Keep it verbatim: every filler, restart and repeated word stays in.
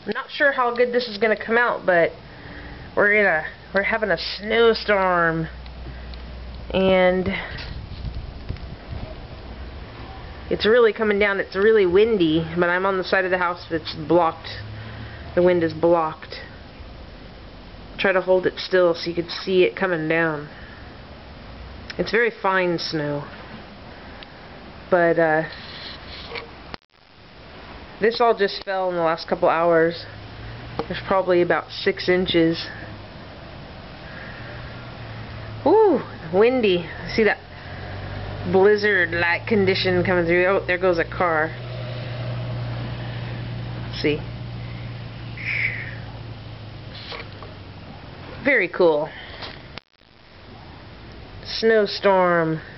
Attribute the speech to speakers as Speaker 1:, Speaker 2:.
Speaker 1: I'm not sure how good this is gonna come out, but we're gonna we're having a snowstorm, and it's really coming down. It's really windy, but I'm on the side of the house that's blocked. The wind is blocked. Try to hold it still so you can see it coming down. It's very fine snow, but uh, this all just fell in the last couple hours. There's probably about six inches. Ooh, windy. See that blizzard-like condition coming through. Oh, there goes a car. Let's see. Very cool. Snowstorm.